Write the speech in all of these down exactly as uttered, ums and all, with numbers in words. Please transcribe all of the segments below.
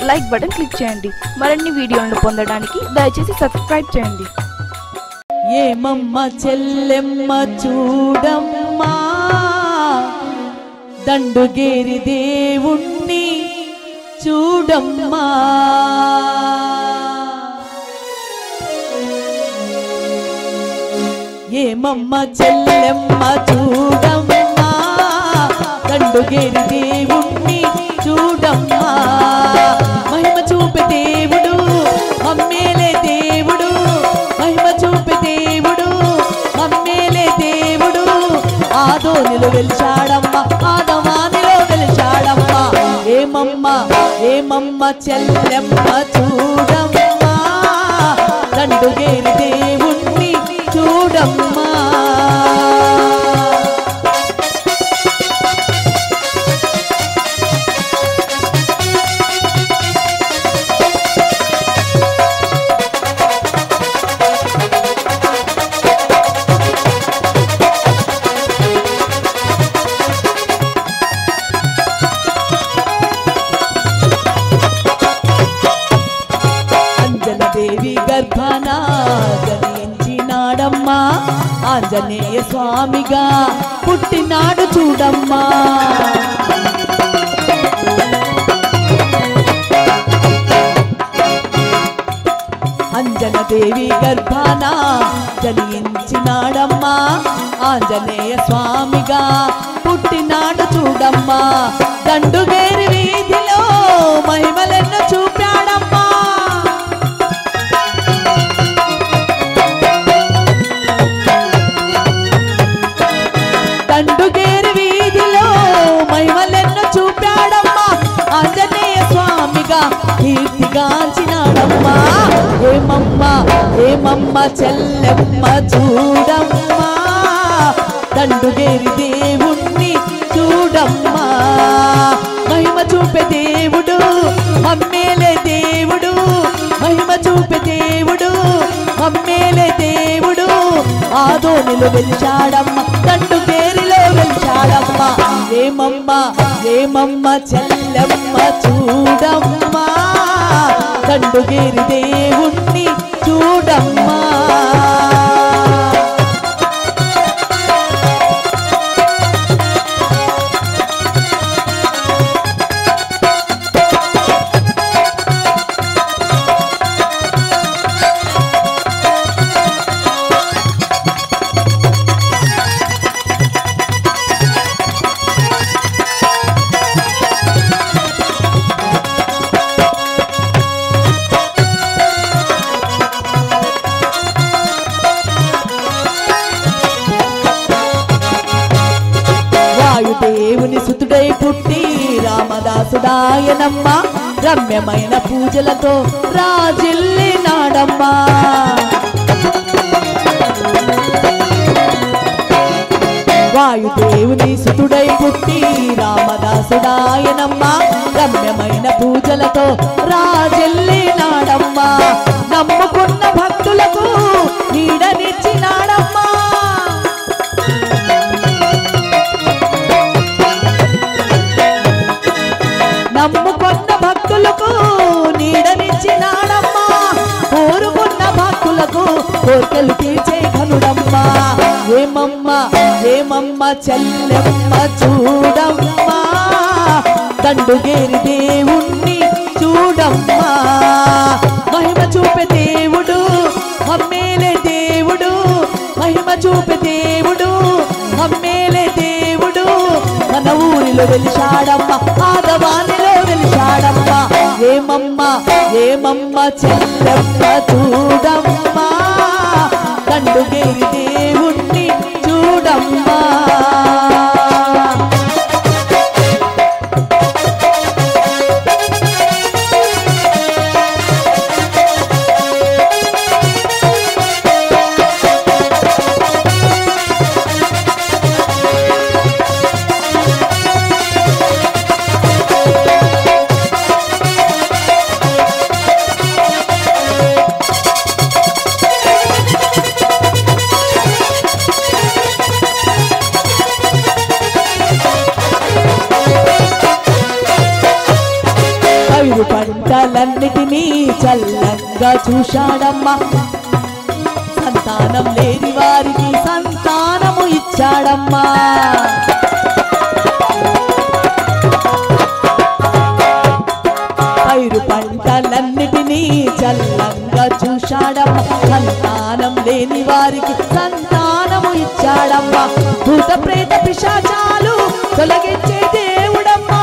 Like button click చేయండి. మరిన్ని వీడియోలను పొందడానికి దయచేసి సబ్స్క్రైబ్ చేయండి. ఏమమ్మ చెల్లెమ్మ చూడమ్మా దండుగేరి దేవుణ్ణి చూడమ్మా, ఏమమ్మ చెల్లెమ్మ చూడమ్మా దండుగేరి దేవుణ్ణి చూడమ్మా, మహిమ చూపే దేవుడు మమ్మేలే దేవుడు, మహిమ చూపే దేవుడు మమ్మేలే దేవుడు, ఆదోనిలో వెలిచాడమ్మా ఆదమానిలో వెలిచాడమ్మా, ఏమమ్మ ఏమమ్మ చెల్లెమ్మ చూడమ్మా దండుగేరి దేవుణ్ణి చూడమ్మా. దేవి గర్భాన జనించినాడమ్మా, ఆంజనేయ స్వామిగా పుట్టినాడు చూడమ్మా, అంజన దేవి గర్భాన జనించినాడమ్మా, ఆంజనేయ స్వామిగా పుట్టినాడు చూడమ్మా, దండుగేరి వీధిలో మహిమలెన్నో చూపాడమ్మా, దండుగేరి వీధిలో మహిమలెన్నో చూపాడమ్మా, ఆంజనేయ స్వామిగా కీర్తిగాంచినాడమ్మా, ఏమమ్మ ఏమమ్మ చెల్లెమ్మ చూడమ్మా దండుగేరి దేవుణ్ణి చూడమ్మా, మహిమ చూపే దేవుడు మమ్మేలే దేవుడు, మహిమ చూపే దేవుడు మమ్మేలే దేవుడు, ఆదోనిలో వెలిచాడమ్మ దండుగేరిలో వెలిచాడమ్మా, ఏమమ్మ ఏమమ్మ చెల్లెమ్మ చూడమ్మా దండుగేరి దేవుణ్ణి చూడమ్మా. దేవుని సుతుడై పుట్టి రామదాసుడాయనమ్మా, రమ్యమైన పూజలతో రాజిల్లినాడమ్మా, వాయుదేవుని సుతుడై పుట్టి రామదాసుడాయనమ్మా, రమ్యమైన పూజలతో రాజిల్లినాడమ్మా, నమ్ముకున్న భక్తులకు నీడనిచ్చినాడమ్మా, నమ్ముకున్న భక్తులకు నీడనిచ్చినాడమ్మా, కోరుకున్న భక్తులకు కోర్కెలు తీర్చే ఘనుడమ్మా, ఏమమ్మ ఏమమ్మ చెల్లెమ్మ చూడమ్మా దండుగేరి దేవుణ్ణి చూడమ్మా, మహిమ చూపే దేవుడు మమ్మేలే దేవుడు, మహిమ చూపే దేవుడు మమ్మేలే దేవుడు, మన ఊరిలో వెలిచాడమ్మా ఆదవానిలో వెలిచాడమ్మా, ఏమమ్మ ఏమమ్మ చెల్లెమ్మ చూడమ్మా దండుగేరి దేవుణ్ణి చూడమ్మా. పైరు పంటలన్నిటినీ చల్లంగా చూశాడమ్మా సంతానం లేని వారికి సంతానము ఇచ్చాడమ్మా పైరు పంటలన్నిటినీ చల్లంగా చూశాడమ్మా సంతానం లేని వారికి సంతానము ఇచ్చాడమ్మా భూత ప్రేత పిశాచాలు తొలగించే దేవుడమ్మా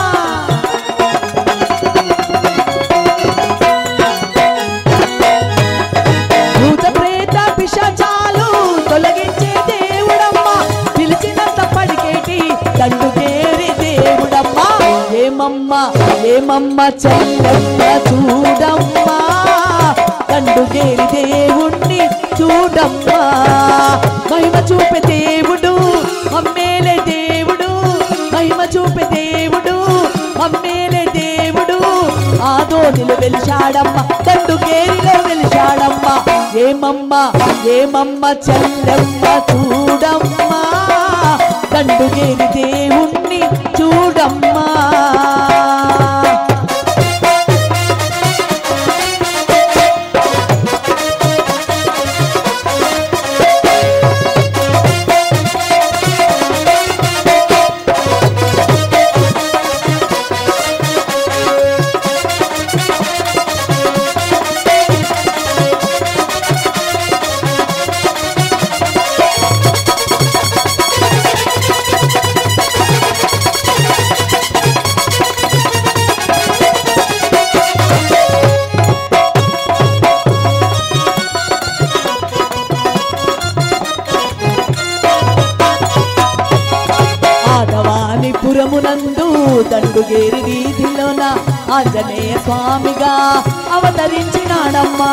భూత ప్రేత పిశాచాలు తొలగించే దేవుడమ్మా పిలిచినంత పడికేటి దండుగేరి దేవుడమ్మా ఏమమ్మా ఏమమ్మా చెల్లెమ్మ చూడమ్మా దండుగేరి దేవుణ్ణి చూడమ్మా మహిమ చూపే దేవుడు మమ్మేలే దేవుడు మహిమ చూపే దేవుడు మమ్మేలే దేవుడు ఆదోనిలో వెలిశాడమ్మా దండుగేరిలో వెలిశాడమ్మా ఏమమ్మా ఏమమ్మా చెల్లెమ్మ చూడమ్మా దండుగేరి దేవుణ్ణి చూడమ్మా పురమునందు దండుగేరి వీధిలోన ఆంజనేయ స్వామిగా అవతరించినాడమ్మా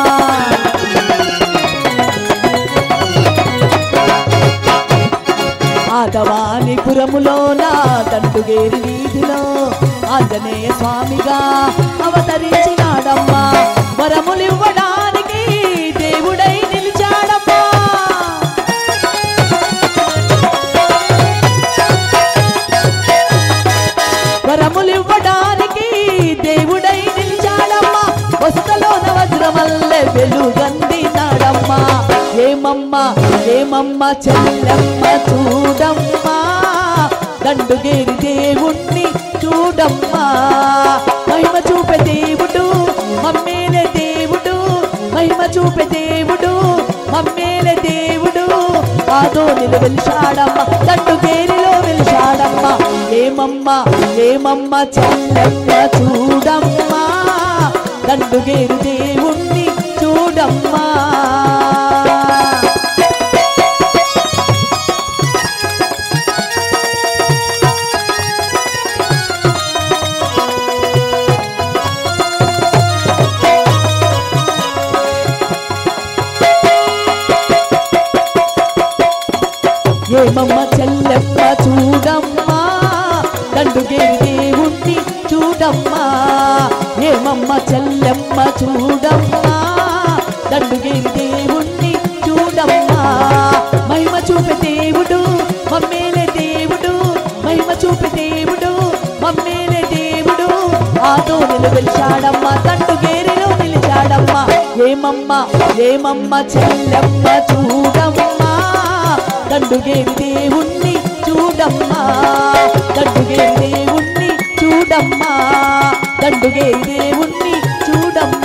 ఆదవానిపురములోన దండుగేరి వీధిలో ఆంజనేయ స్వామిగా అవతరించినాడమ్మా వరములివ్వడానికి దేవుడై నిలిచాడమ్మా వరములివ్వడానికి దేవుడై నిలిచాడమ్మా వస్తలోన వజ్రమల్లె వెలుగందినాడమ్మా ఏమమ్మా ఏమమ్మా చెల్లెమ్మ చూడమ్మా దండుగేరి దేవుణ్ణి చూడమ్మా మహిమ చూపే దేవుడు మమ్మేలే దేవుడు మహిమ చూపే దేవుడు మమ్మేలే దేవుడు ఆదోనిలో వెలిశాడమ్మా దండుగేరిలో వెలిశాడమ్మా ఏమమ్మా ఏమమ్మా చెల్లెమ్మ చూడమ్మా దండుగేరి దేవుణ్ణి చూడమ్మా ఏమమ్మ చెల్లెమ్మ చూడమ్మా దండుగేరి దేవుణ్ణి చూడమ్మా ఏమమ్మ చెల్లెమ్మ చూడమ్మా దండుగేరి దేవుణ్ణి చూడమ్మా మహిమ చూపే దేవుడు మమ్మేలే దేవుడు మహిమ చూపే దేవుడు మమ్మేలే దేవుడు ఆదోనిలో వెలిశాడమ్మా దండుగేరిలో నిలిచాడమ్మా ఏమమ్మా ఏమమ్మ చెల్లెమ్మ చూడమ్మా దండుగేరి దేవుణ్ణి చూడమ్మా దండుగేరి దేవుణ్ణి చూడమ్మా దండుగేరి దేవుణ్ణి చూడమ్మా